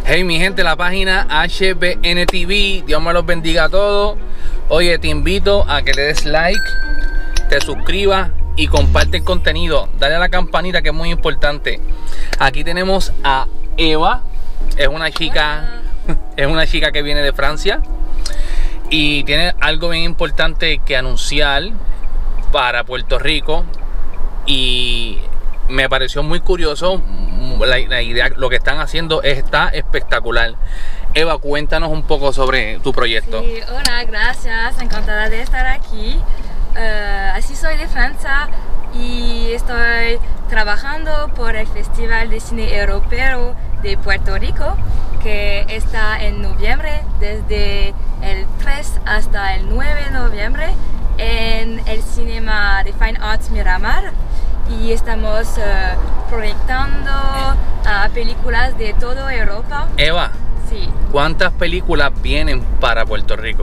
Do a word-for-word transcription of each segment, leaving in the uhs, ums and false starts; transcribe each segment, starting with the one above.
Hey mi gente, la página H B N T V, Dios me los bendiga a todos. Oye, te invito a que le des like, te suscribas y comparte el contenido. Dale a la campanita, que es muy importante. Aquí tenemos a Eva, es una chica, es una chica que viene de Francia y tiene algo bien importante que anunciar para Puerto Rico. Y me pareció muy curioso la, la idea, lo que están haciendo está espectacular. Eva, cuéntanos un poco sobre tu proyecto. Sí, hola, gracias, encantada de estar aquí. Uh, así soy de Francia y estoy trabajando por el Festival de Cine Europeo de Puerto Rico, que está en noviembre, desde el tres hasta el nueve de noviembre, en el Cinema de Fine Arts Miramar. Y estamos uh, proyectando uh, películas de toda Europa. Eva, sí. ¿Cuántas películas vienen para Puerto Rico?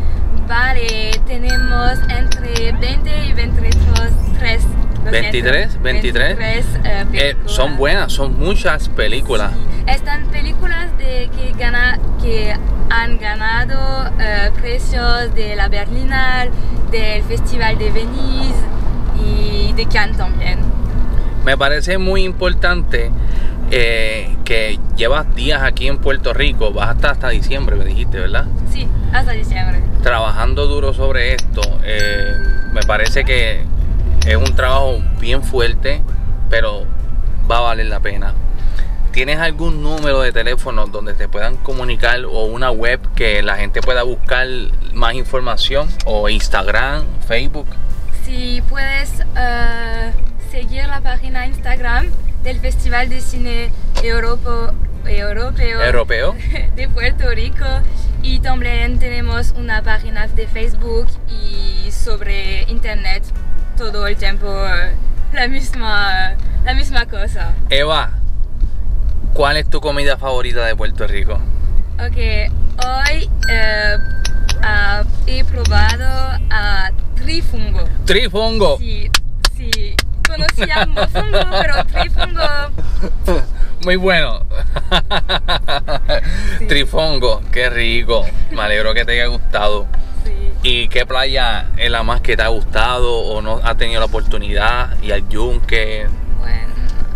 Vale, tenemos entre veinte y veintitrés. ¿veintitrés? ¿veintitrés? veintitrés uh, eh, son buenas, son muchas películas. Sí. Están películas de, que, gana, que han ganado uh, precios de la Berlinale, del Festival de Venise y de Cannes también. Me parece muy importante eh, que llevas días aquí en Puerto Rico, vas hasta, hasta diciembre, me dijiste, ¿verdad? Sí, hasta diciembre. Trabajando duro sobre esto, eh, me parece que es un trabajo bien fuerte, pero va a valer la pena. ¿Tienes algún número de teléfono donde te puedan comunicar o una web que la gente pueda buscar más información, o Instagram, Facebook? Sí, puedes uh, seguir la página Instagram del Festival de Cine Europo, Europeo, Europeo de Puerto Rico, y también tenemos una página de Facebook y sobre internet todo el tiempo la misma, la misma cosa. Eva, ¿cuál es tu comida favorita de Puerto Rico? Ok, hoy uh, uh, he probado a Trifungo. ¿Trifungo? Sí, sí. Conocía mofongo, pero Trifungo. Muy bueno. Sí. Trifungo, qué rico. Me alegro que te haya gustado. Sí. ¿Y qué playa es la más que te ha gustado o no has tenido la oportunidad? ¿Y al Yunque? Bueno,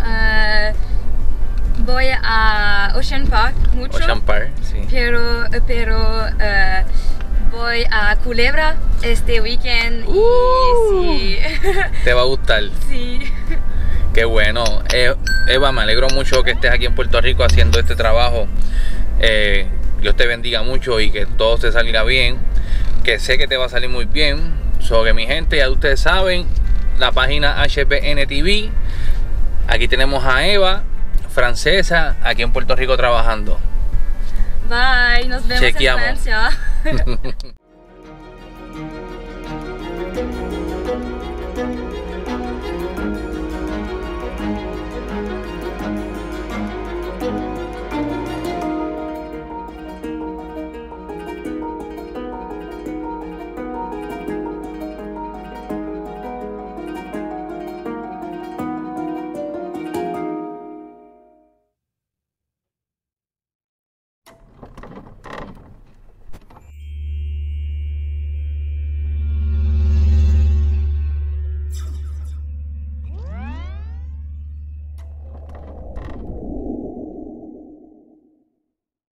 uh, voy a Ocean Park mucho. Ocean Park, sí. Pero, pero uh, voy a Culebra este weekend. Uh, y sí. ¿Te va a gustar? Sí. Qué bueno. Eh, Eva, me alegro mucho que estés aquí en Puerto Rico haciendo este trabajo. Eh, Dios te bendiga mucho y que todo te salga bien. Que sé que te va a salir muy bien. So que mi gente, ya ustedes saben, la página H B N T V. Aquí tenemos a Eva, francesa, aquí en Puerto Rico trabajando. Bye, nos vemos. Chequeamos. En Francia.